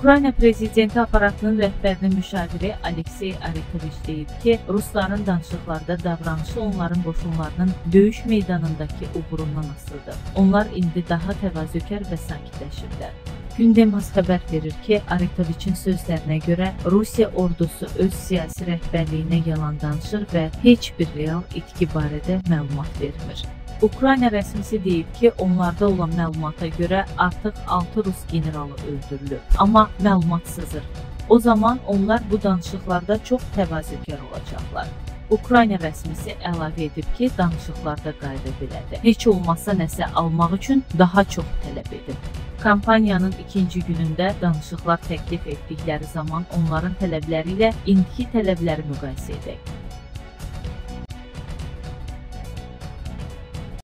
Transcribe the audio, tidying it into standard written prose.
Ukrayna prezidenti aparatının rəhbərinin müşaviri Aleksey Aretoviç deyib ki, Rusların danışıqlarda davranışı onların qoşunlarının döyüş meydanındakı uğurundan asılıdır. Onlar indi daha təvazökar və sakitləşirlər. Gündəmas xəbər verir ki, Aretoviçin sözlərinə görə Rusiya ordusu öz siyasi rəhbərliyinə yalan danışır və heç bir real itki barədə məlumat vermir. Ukrayna rəsmisi deyib ki, onlarda olan məlumata görə artıq 6 Rus generalı öldürülür. Amma məlumat sızır. O zaman onlar bu danışıqlarda çox təvazökar olacaqlar. Ukrayna rəsmisi əlavə edib ki, danışıqlarda qayda belədir. Heç olmazsa nəsə almaq üçün daha çox tələb edib. Kampaniyanın ikinci günündə danışıqlar təklif etdikləri zaman onların tələbləri ilə indiki tələbləri müqayisə edək.